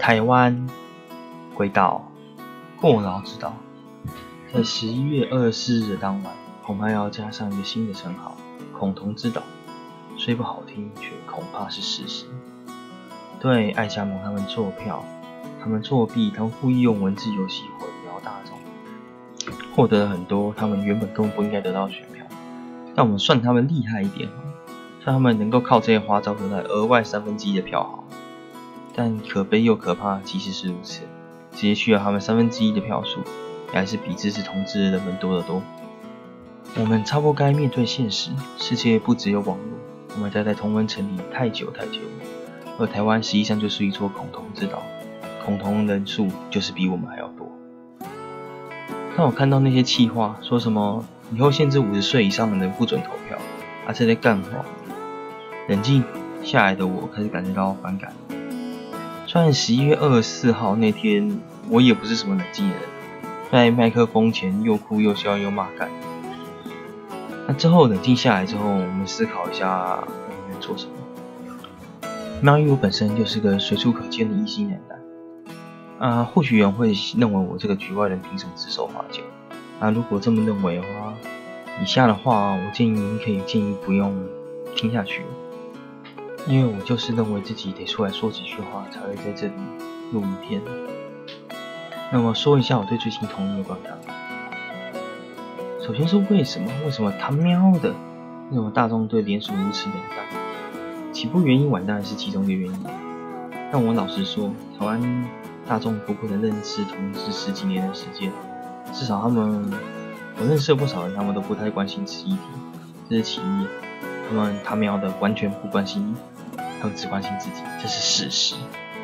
台湾回到过劳之岛，在11月24日的当晚，恐怕要加上一个新的称号——恐同之岛。虽不好听，却恐怕是事实。对艾加盟他们做票，他们作弊，他们故意用文字游戏混淆大众，获得了很多他们原本根本不应该得到的选票。但我们算他们厉害一点，算他们能够靠这些花招得来额外1/3的票好。但可悲又可怕，即使是如此，这些需要他们1/3的票数，也还是比支持同志的人们多得多。我们差不多该面对现实，世界不只有网络，我们待在同温层里太久了，而台湾实际上就是一座恐同之岛，恐同人数就是比我们还要多。当我看到那些企划说什么以后限制50岁以上的人不准投票，这在干话，冷静下来的我开始感觉到反感。虽然11月24号那天我也不是什么冷静的人，在麦克风前又哭又笑又骂干。那之后冷静下来之后，我们思考一下我们能做什么。喵一我本身就是个随处可见的异性恋男，或许有人会认为我这个局外人凭什么指手画脚？如果这么认为的话，以下的话我建议您可以不用听下去，因为我就是认为自己得出来说几句话才会在这里录影片。那么说一下我对最近同意的观感。首先是为什么他喵的，为什么大众对联署如此冷淡？起步原因晚当然是其中一个原因，但我老实说，台湾大众不过能认识同志10几年的时间，至少我认识了不少人，他们都不太关心此议题，这是其一。他喵的完全不关心你，他们只关心自己，这是事实。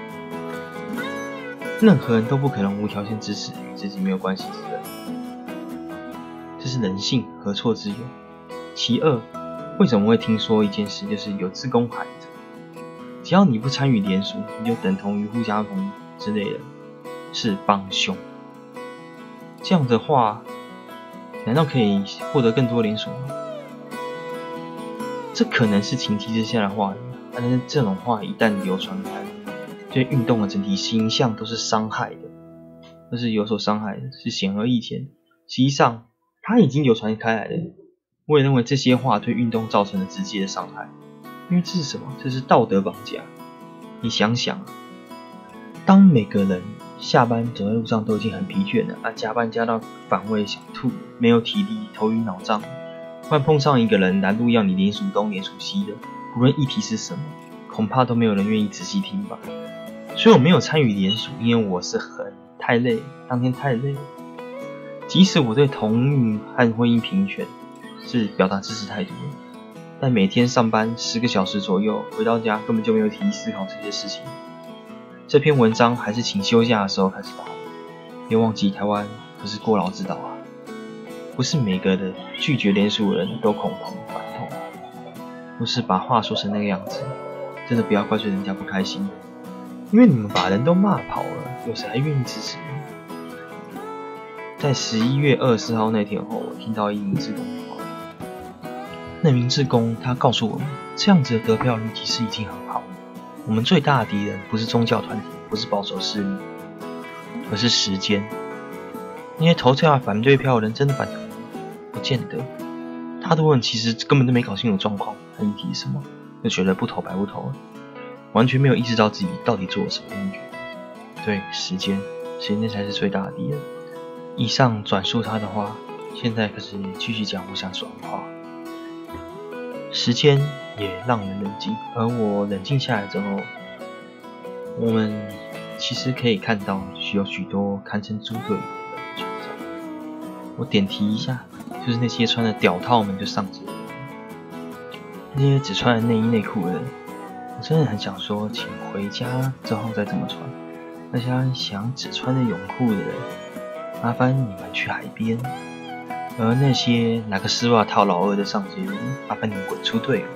任何人都不可能无条件支持与自己没有关系之人，这是人性，何错之有？其二，为什么会听说一件事，就是有志工喊着，只要你不参与联署，你就等同于互加盟之类的，是帮凶。这样的话，难道可以获得更多联署吗？这可能是情急之下的话语，但是这种话一旦流传开，对运动的整体形象都是伤害的，都是有所伤害的，是显而易见。实际上，它已经流传开来了。我也认为这些话对运动造成了直接的伤害，因为这是什么？这是道德绑架。你想想，当每个人下班走在路上都已经很疲倦了，加班加到反胃想吐，没有体力，头晕脑胀，突然碰上一个人拦路要你联署东联署西的，不论议题是什么，恐怕都没有人愿意仔细听吧。所以我没有参与联署，因为我是太累，当天太累了。即使我对同运和婚姻平权是表达支持态度的，但每天上班10个小时左右，回到家根本就没有体力思考这些事情。这篇文章还是请休假的时候开始打的，别忘记台湾可是过劳之岛啊，不是每个人拒绝联署的人都恐同反同，不是把话说成那个样子，真的不要怪罪人家不开心，因为你们把人都骂跑了，有谁还愿意支持你？在11月24号那天后，我听到一名志工的话，那名志工他告诉我们，这样子的得票率其实已经很好了。我们最大的敌人不是宗教团体，不是保守势力，而是时间。那些投下反对票的人真的反同吗？不见得。大多人其实根本都没搞清楚状况和议题是什么，就觉得不投白不投了，完全没有意识到自己到底做了什么正确。对，时间才是最大的敌人。以上转述他的话，现在开始继续讲我想说的话。时间也让人冷静，而我冷静下来之后，我们其实可以看到有许多堪称猪队友的人存在。我点题一下，就是那些穿着屌套们就上街的人，那些只穿着内衣内裤的人，我真的很想说，请回家之后再这么穿。那些想只穿着泳裤的人，麻烦你们去海边，而那些拿个丝袜套老二的上街人，麻烦你们滚出队伍。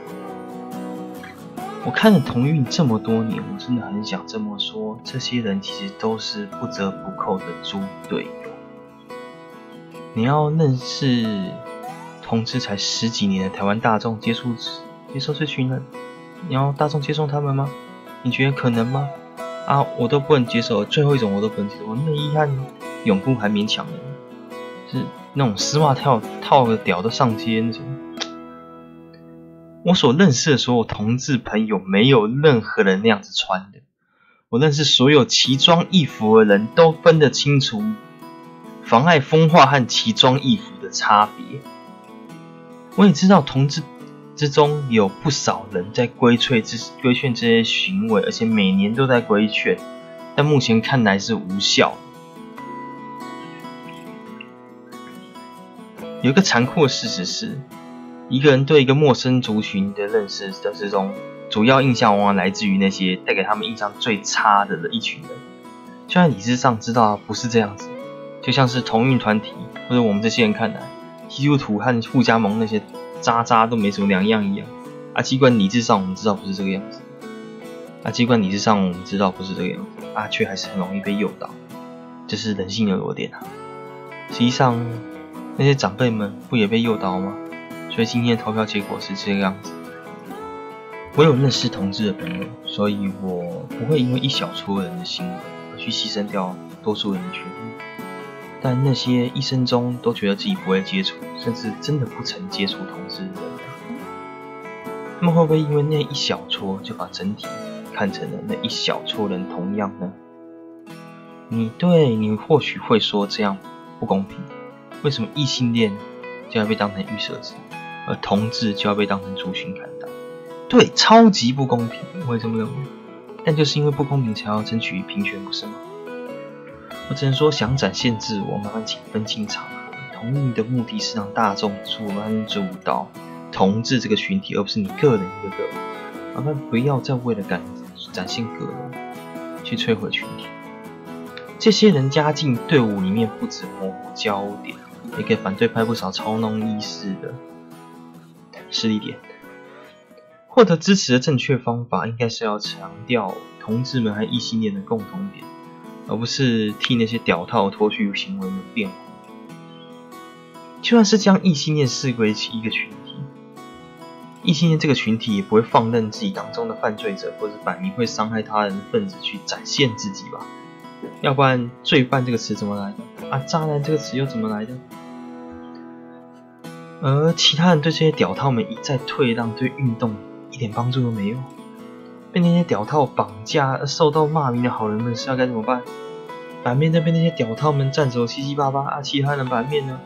我看了同运这么多年，我真的很想这么说，这些人其实都是不折不扣的猪队友。你要认识同志才10几年的台湾大众接受这群人，你要大众接受他们吗？你觉得可能吗？ 啊，我都不能接受，最后一种我都不能接受，内衣和泳裤还勉强的，是那种丝袜套的屌都上街那种。我所认识的所有同志朋友，没有任何人那样子穿的。我认识所有奇装异服的人都分得清楚妨碍风化和奇装异服的差别。我也知道同志之中有不少人在规劝这些行为，而且每年都在规劝，但目前看来是无效。有一个残酷的事实是，一个人对一个陌生族群的认识的这种主要印象往往来自于那些带给他们印象最差的一群人。虽然理智上知道不是这样子，就像是同运团体或者我们这些人看来，基督徒和富加盟那些渣都没什么两样一样。啊，尽管理智上我们知道不是这个样子，啊，却还是很容易被诱导，这是人性的弱点啊。实际上，那些长辈们不也被诱导吗？所以今天的投票结果是这个样子。我有认识同志的朋友，所以我不会因为一小撮人的行为而去牺牲掉多数人的权利。但那些一生中都觉得自己不会接触，甚至真的不曾接触同志的人，他们会不会因为那一小撮就把整体看成了那一小撮人同样呢？你或许会说这样不公平，为什么异性恋就要被当成预设值，而同志就要被当成族群看待？对，超级不公平，我也这么认为。但就是因为不公平才要争取平权，不是吗？我只能说，想展现自我，麻烦请分清场合。同意的目的是让大众专注到同志这个群体，而不是你个人一个个。麻烦不要再为了展现个人，去摧毁群体。这些人加进队伍里面，不止模糊焦点，也给反对派不少操弄意识的势力点。获得支持的正确方法，应该是要强调同志们和异性恋的共同点，而不是替那些屌套脱序行为们辩护。就算是将异性恋视为一个群体，异性恋这个群体也不会放任自己当中的犯罪者或者摆明会伤害他人的分子去展现自己吧？要不然罪犯这个词怎么来的？啊，渣男这个词又怎么来的？而其他人对这些屌套们一再退让，对运动一点帮助都没有。被那些屌套绑架而受到骂名的好人们是要该怎么办？反面那边那些屌套们站手七七八八，啊，其他人反面呢？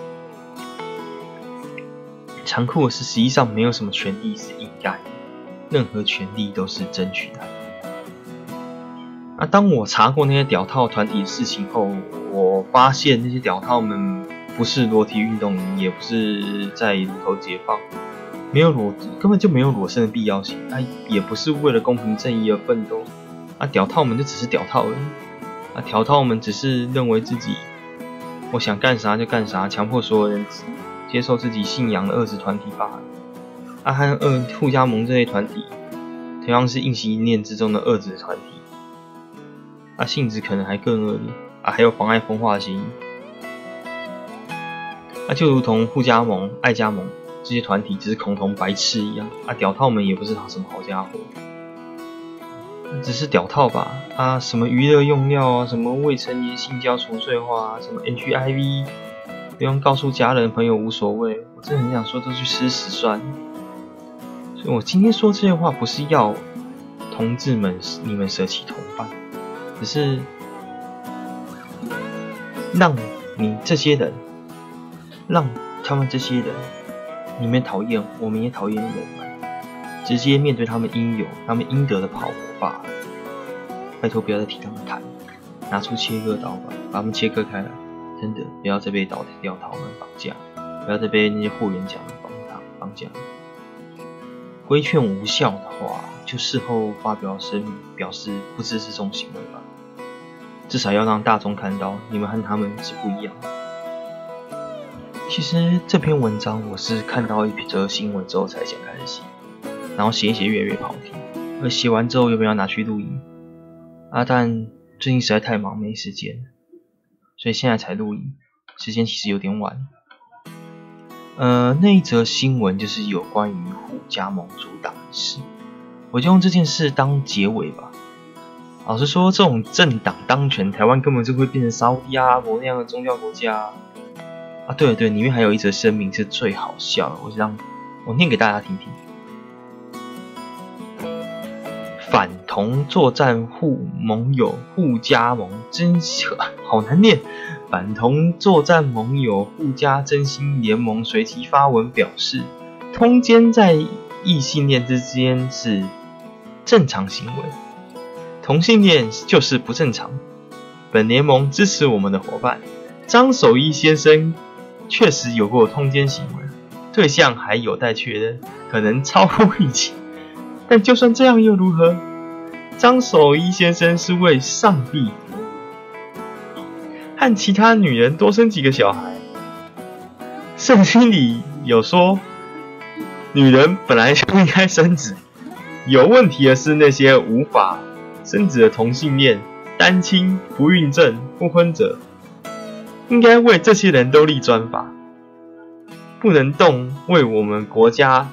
残酷的是，实际上没有什么权利是应该的，任何权利都是争取来的。啊，当我查过那些屌套团体的事情后，我发现那些屌套们不是裸体运动员，也不是在乳头解放，根本就没有裸身的必要性。啊，也不是为了公平正义而奋斗。啊，屌套们就只是屌套而已。啊，屌套们只是认为自己我想干啥就干啥，强迫所有人接受自己信仰的恶质团体罢了。啊，和富加盟这类团体同样是异性恋之中的恶质团体。啊，性质可能还更恶劣。啊，还有妨碍风化的嫌疑。啊，就如同富加盟、爱加盟这些团体只是恐同白痴一样。啊，屌套们也不是什么好家伙，只是屌套吧。啊，什么娱乐用料啊，什么未成年性交除罪化啊，什么 HIV 不用告诉家人朋友无所谓，我真的很想说都去吃屎算了。所以我今天说这些话不是要同志们你们舍弃同伴，只是让你这些人，让他们这些人，你们讨厌，我们也讨厌的人们，直接面对他们应得的炮火罢了。拜托不要再替他们谈，拿出切割刀吧，把他们切割开来。真的不要再被屌套们绑架，不要再被那些霍元甲们绑架。规劝无效的话，就事后发表声明，表示不支持这种行为吧。至少要让大众看到，你们和他们是不一样的。其实这篇文章我是看到一则新闻之后才想开始写，然后写一写越来越跑题，而写完之后又不要拿去录音。但最近实在太忙没时间，所以现在才录音，时间其实有点晚。那一则新闻就是有关于虎加盟主打的事，我就用这件事当结尾吧。 老实说，这种政党当权，台湾根本就会变成沙烏地阿拉伯那样的宗教国家啊！对，里面还有一则声明是最好笑的，我念给大家听听。反同作战互盟友互加盟，好难念。反同作战盟友互加真心联盟随即发文表示，通奸在异性恋之间是正常行为。同性恋就是不正常。本联盟支持我们的伙伴张守一先生确实有过通奸行为，对象还有待确认，可能超乎预期。但就算这样又如何？张守一先生是为上帝服务，和其他女人多生几个小孩。圣经里有说，女人本来就应该生子，有问题的是那些无法生子的同性恋、单亲、不孕症、不婚者，应该为这些人都立专法，不能动为我们国家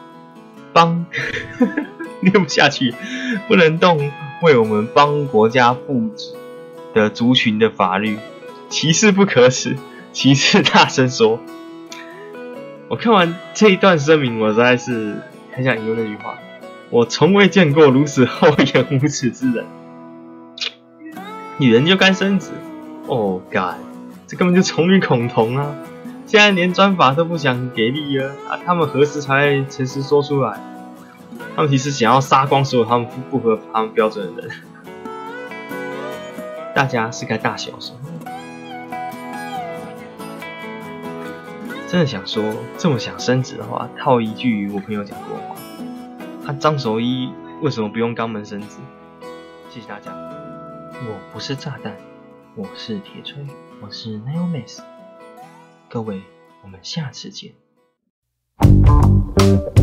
念不下去，不能动为我们邦国家负责的族群的法律，歧视不可耻，歧视大声说。我看完这一段声明，我实在是很想引用那句话。我从未见过如此厚颜无耻之人。女人就该生子 ？Oh God， 这根本就宠女恐同啊！现在连专法都不想给力了啊！他们何时才会诚实说出来？他们其实想要杀光所有他们不合他们标准的人。大家是该大小声。真的想说，这么想生子的话，套一句我朋友讲过的话。张守一为什么不用肛门生子？谢谢大家。我不是炸弹，我是铁锤，我是 Naomi。各位，我们下次见。